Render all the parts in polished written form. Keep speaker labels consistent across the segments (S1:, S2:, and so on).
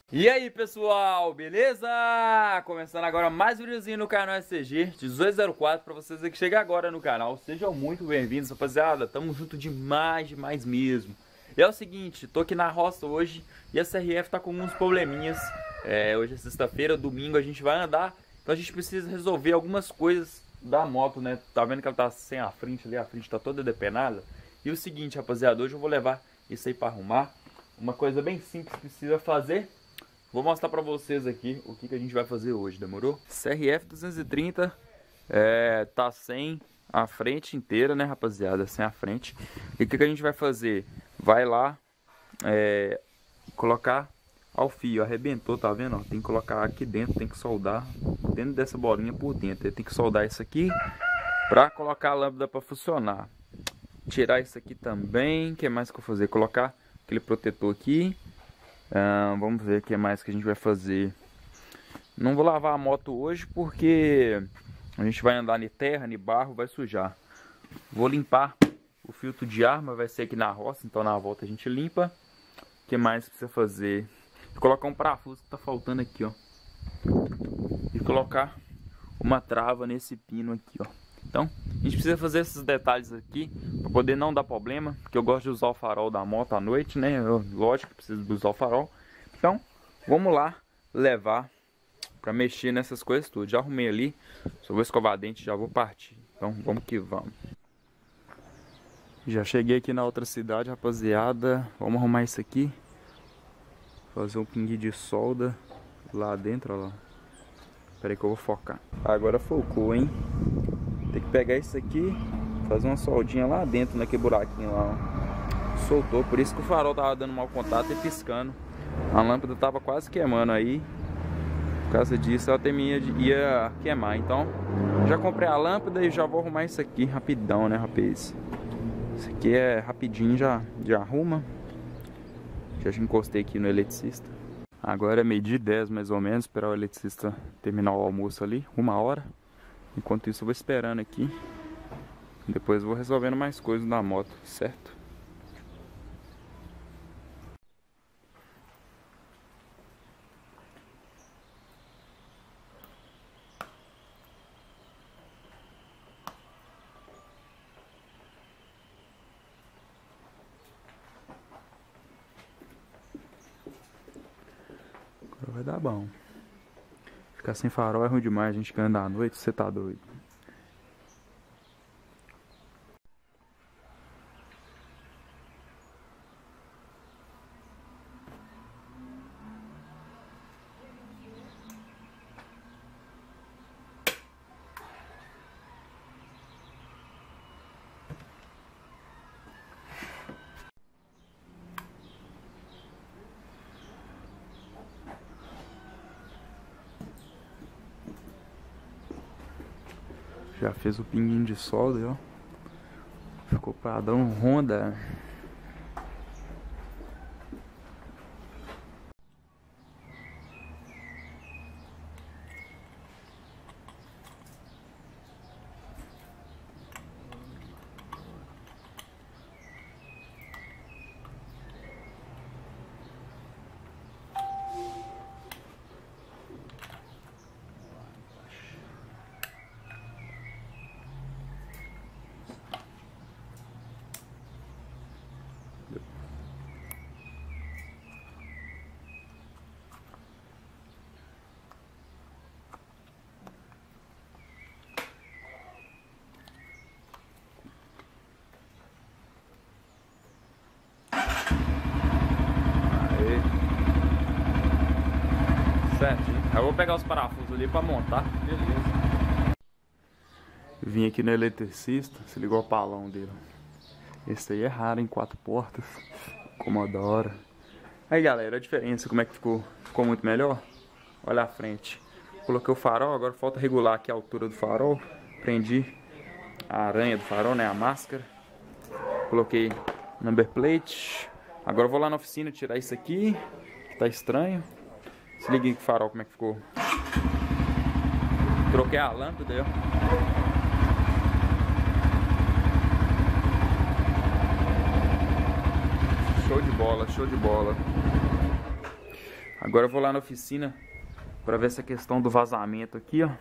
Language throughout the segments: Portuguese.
S1: E aí pessoal, beleza? Começando agora mais um videozinho no canal SCG 1804 pra vocês que chegam agora no canal. Sejam muito bem-vindos, rapaziada. Tamo junto demais mesmo. E é o seguinte, tô aqui na roça hoje e a CRF tá com alguns probleminhas. Hoje é sexta-feira, domingo a gente vai andar, então a gente precisa resolver algumas coisas da moto, né? Tá vendo que ela tá sem a frente ali, a frente tá toda depenada. E o seguinte, rapaziada, hoje eu vou levar isso aí pra arrumar. Uma coisa bem simples que precisa fazer. Vou mostrar pra vocês aqui o que a gente vai fazer hoje, demorou? CRF 230 tá sem a frente inteira, né, rapaziada? Sem a frente. E o que a gente vai fazer? Vai lá, colocar ao fio, arrebentou, tá vendo? Ó, tem que colocar aqui dentro, tem que soldar dentro dessa bolinha por dentro. Tem que soldar isso aqui pra colocar a lâmpada pra funcionar. Tirar isso aqui também. O que mais que eu vou fazer? Colocar aquele protetor aqui. Vamos ver o que mais que a gente vai fazer. Não vou lavar a moto hoje porque a gente vai andar em terra, em barro, vai sujar. Vou limpar o filtro de ar, mas vai ser aqui na roça, então na volta a gente limpa. O que mais precisa fazer? Vou colocar um parafuso que tá faltando aqui, ó. E colocar uma trava nesse pino aqui, ó. Então, a gente precisa fazer esses detalhes aqui para poder não dar problema, porque eu gosto de usar o farol da moto à noite, né? Lógico que preciso usar o farol. Então, vamos lá levar para mexer nessas coisas tudo. Já arrumei ali, só vou escovar dente e já vou partir. Então, vamos que vamos. Já cheguei aqui na outra cidade, rapaziada. Vamos arrumar isso aqui. Fazer um pinguinho de solda lá dentro, ó lá. Espera aí que eu vou focar. Agora focou, hein? Tem que pegar isso aqui, fazer uma soldinha lá dentro, naquele buraquinho lá, ó. Soltou, por isso que o farol tava dando mau contato e piscando. A lâmpada tava quase queimando aí. Por causa disso ela ia queimar. Então, já comprei a lâmpada e já vou arrumar isso aqui rapidão, né, rapaz? Isso aqui é rapidinho, já arruma. Já encostei aqui no eletricista. Agora é 12h10 mais ou menos, esperar o eletricista terminar o almoço ali, 1h. Enquanto isso eu vou esperando aqui. Depois eu vou resolvendo mais coisas na moto, certo? Agora vai dar bom. Ficar sem farol é ruim demais, a gente que anda à noite, você tá doido. Já fez o pinguinho de solda, ó. Ficou padrão Honda. Certinho. Eu vou pegar os parafusos ali pra montar. Beleza. Vim aqui no eletricista, se ligou o palão dele. Esse aí é raro, em 4 portas. Commodore. Aí galera, a diferença, como é que ficou? Ficou muito melhor? Olha a frente. Coloquei o farol, agora falta regular aqui a altura do farol. Prendi a aranha do farol, né? A máscara. Coloquei number plate. Agora eu vou lá na oficina tirar isso aqui, que tá estranho. Se liga aí com o farol, como é que ficou. Troquei a lâmpada, ó. Show de bola, show de bola. Agora eu vou lá na oficina pra ver essa questão do vazamento aqui, ó.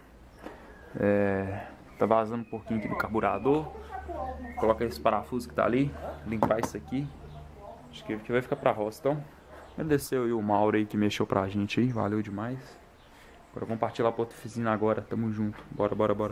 S1: Tá vazando um pouquinho aqui do carburador. Coloca esse parafuso que tá ali. Limpar isso aqui. Acho que vai ficar pra roça. Então, agradeceu aí o Mauro aí que mexeu pra gente aí. Valeu demais. Agora vamos partir lá pra outra oficina agora. Tamo junto. Bora, bora, bora.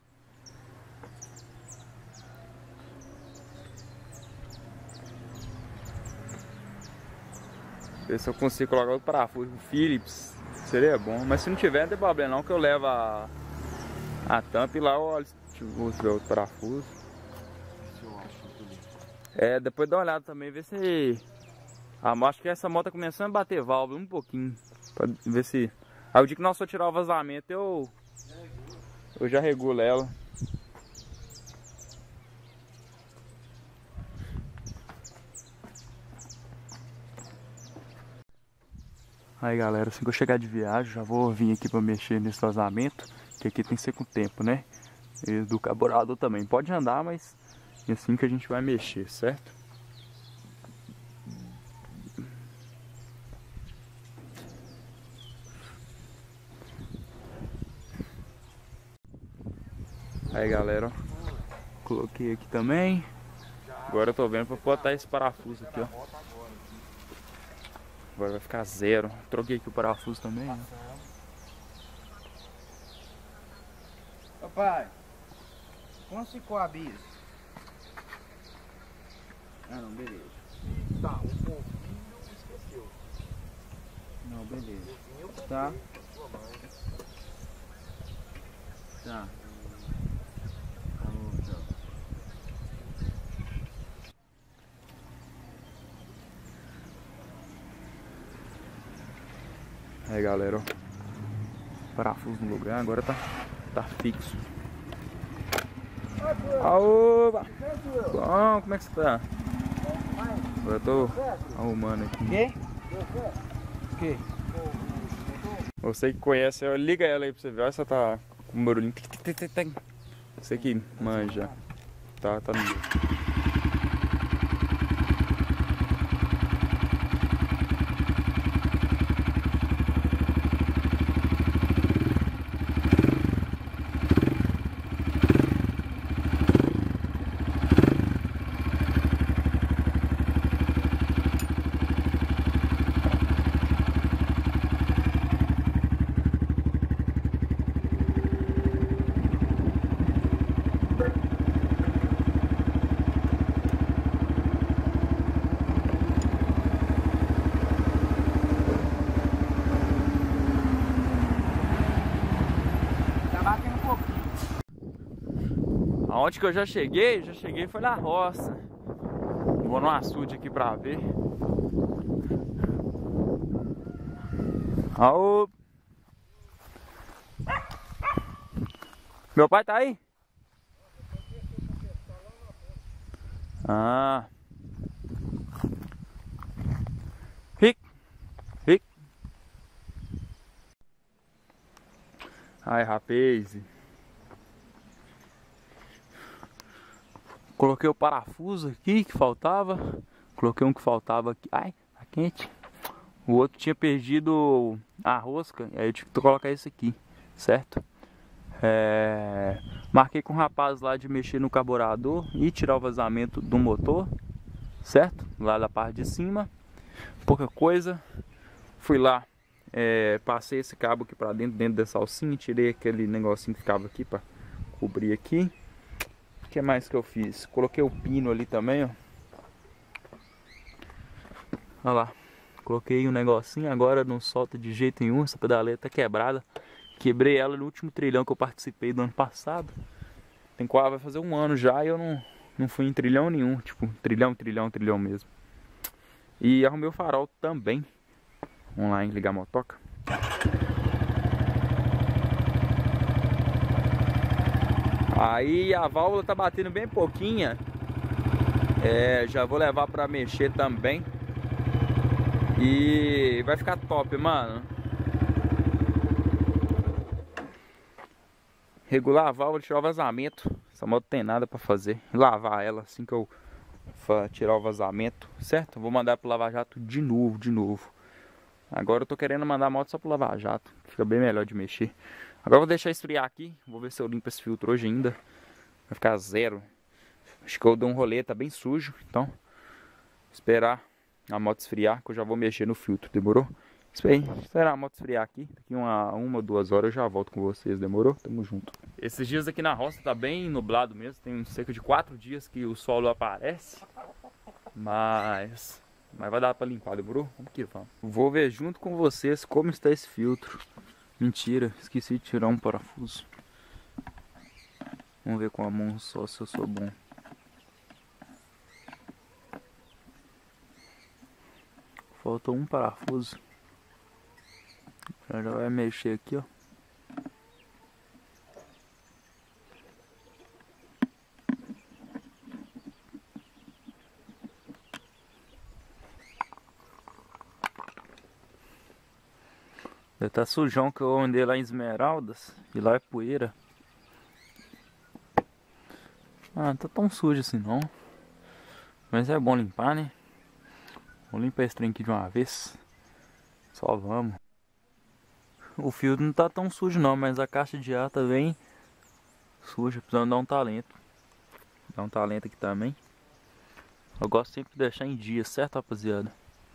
S1: Ver se eu consigo colocar o parafuso. O Phillips. Seria bom. Mas se não tiver, não tem problema não. Que eu levo a tampa e lá eu olho se tiver outro parafuso. Depois dá uma olhada também. Ver se... acho que essa moto tá começando a bater válvula um pouquinho. Pra ver se... Aí o dia que nós for tirar o vazamento, eu já regulo ela. Aí galera, assim que eu chegar de viagem, já vou vir aqui pra mexer nesse vazamento. Que aqui tem que ser com o tempo, né? E do carburador também. Pode andar, mas é assim que a gente vai mexer, certo? Aí galera, ó, coloquei aqui também. Agora eu tô vendo pra botar esse parafuso aqui, ó. Agora vai ficar zero. Troquei aqui o parafuso também, né?
S2: Ô pai, quanto ficou a bis? Ah não, beleza.
S3: Tá, um pouquinho esqueceu.
S2: Não, beleza. Tá. Tá.
S1: Aí galera, ó, parafuso no lugar, agora tá fixo. Aoba! Bom, como é que você tá? Agora eu tô arrumando aqui.
S2: O quê?
S1: Você que conhece, liga ela aí pra você ver, olha se ela tá com um barulhinho. Você que manja. Tá no... Aonde que eu já cheguei foi na roça. Vou no açude aqui pra ver. Aô! Meu pai tá aí? Ah. Rick. Ai, rapaz. Coloquei o parafuso aqui que faltava. Coloquei um que faltava aqui. Ai, tá quente. O outro tinha perdido a rosca. E aí eu tive que colocar esse aqui, certo? Marquei com o rapaz lá de mexer no carburador e tirar o vazamento do motor, certo? Lá da parte de cima. Pouca coisa. Fui lá, passei esse cabo aqui pra dentro dessa alcinha. Tirei aquele negocinho que ficava aqui pra cobrir aqui. O que mais que eu fiz? Coloquei o pino ali também, ó. Olha lá. Coloquei um negocinho, agora não solta de jeito nenhum. Essa pedaleta tá quebrada. Quebrei ela no último trilhão que eu participei do ano passado. Tem quase, vai fazer um ano já e eu não fui em trilhão nenhum. Tipo, trilhão mesmo. E arrumei o farol também. Vamos lá, ligar a motoca. Aí a válvula tá batendo bem pouquinha. Já vou levar pra mexer também. E vai ficar top, mano. Regular a válvula, tirar o vazamento. Essa moto tem nada pra fazer. Lavar ela assim que eu tirar o vazamento, certo? Vou mandar pro Lava Jato de novo. Agora eu tô querendo mandar a moto só pro lava-jato. Fica bem melhor de mexer. Agora eu vou deixar esfriar aqui. Vou ver se eu limpo esse filtro hoje ainda. Vai ficar zero. Acho que eu dou um rolê, tá bem sujo. Então, esperar a moto esfriar que eu já vou mexer no filtro. Demorou? Esperar a moto esfriar aqui. Daqui uma ou 2 horas eu já volto com vocês. Demorou? Tamo junto. Esses dias aqui na roça tá bem nublado mesmo. Tem cerca de 4 dias que o sol aparece. Mas vai dar pra limpar, demorou? Vamos que vamos. Vou ver junto com vocês como está esse filtro. Mentira, esqueci de tirar um parafuso. Vamos ver com a mão só se eu sou bom. Faltou um parafuso. Já vai mexer aqui, ó. Deve tá sujão que eu andei lá em Esmeraldas. E lá é poeira. Ah, não tá tão sujo assim não. Mas é bom limpar, né? Vou limpar esse trem aqui de uma vez. Só vamos. O filtro não tá tão sujo não, mas a caixa de ar tá bem suja. Precisando dar um talento. Dar um talento aqui também. Eu gosto sempre de deixar em dia, certo, rapaziada?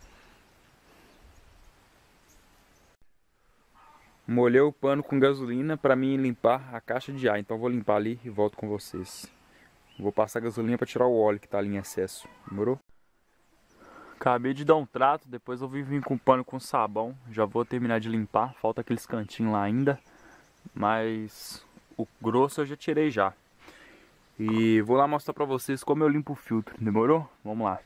S1: Molhei o pano com gasolina para mim limpar a caixa de ar. Então vou limpar ali e volto com vocês. Vou passar gasolina para tirar o óleo que tá ali em excesso. Demorou? Acabei de dar um trato. Depois eu vim com o pano com sabão. Já vou terminar de limpar. Falta aqueles cantinhos lá ainda. Mas o grosso eu já tirei já. E vou lá mostrar para vocês como eu limpo o filtro. Demorou? Vamos lá.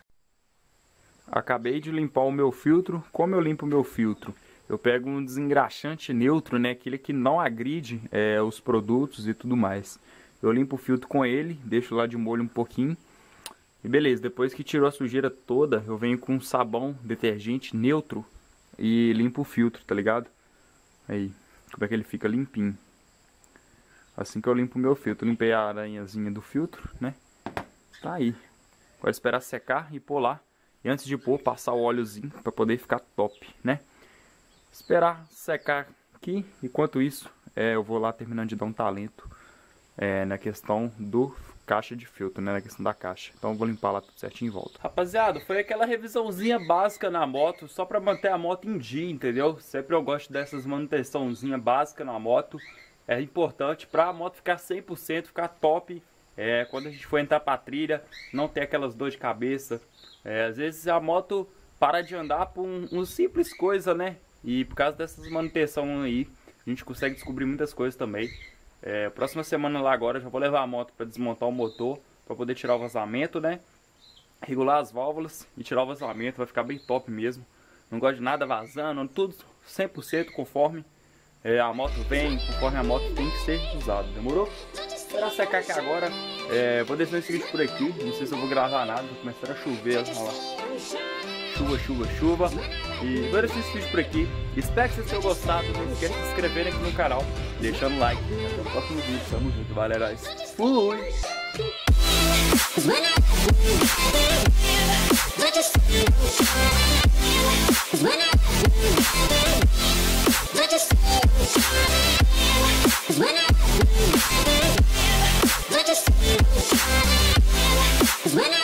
S1: Acabei de limpar o meu filtro. Como eu limpo o meu filtro? Eu pego um desengraxante neutro, né? Aquele que não agride os produtos e tudo mais. Eu limpo o filtro com ele, deixo lá de molho um pouquinho. E beleza, depois que tirou a sujeira toda, eu venho com um sabão detergente neutro e limpo o filtro, tá ligado? Aí, como é que ele fica limpinho. Assim que eu limpo o meu filtro. Limpei a aranhazinha do filtro, né? Tá aí. Agora esperar secar e pôr lá. E antes de pôr, passar o óleozinho pra poder ficar top, né? Esperar secar aqui. Enquanto isso, eu vou lá terminando de dar um talento na questão do caixa de filtro, né? Na questão da caixa. Então eu vou limpar lá tudo certinho e volto. Rapaziada, foi aquela revisãozinha básica na moto, só pra manter a moto em dia, entendeu? Sempre eu gosto dessas manutençãozinha básica na moto. É importante pra moto ficar 100%, ficar top. Quando a gente for entrar pra trilha, não ter aquelas dores de cabeça. Às vezes a moto para de andar por um simples coisa, né? E por causa dessas manutenções aí, a gente consegue descobrir muitas coisas também. Próxima semana lá agora, eu já vou levar a moto para desmontar o motor, para poder tirar o vazamento, né? Regular as válvulas e tirar o vazamento, vai ficar bem top mesmo. Não gosto de nada vazando, tudo 100% conforme a moto vem, conforme a moto tem que ser usada, demorou? Esperar secar aqui agora, vou deixar esse vídeo por aqui, não sei se eu vou gravar nada, vai começar a chover, olha lá. Chuva. E vou deixar esse vídeo por aqui. Espero que vocês tenham gostado. Não esqueça de se inscrever aqui no canal, deixando o like. Até o próximo vídeo. Tamo junto, galera. Fui!
S4: When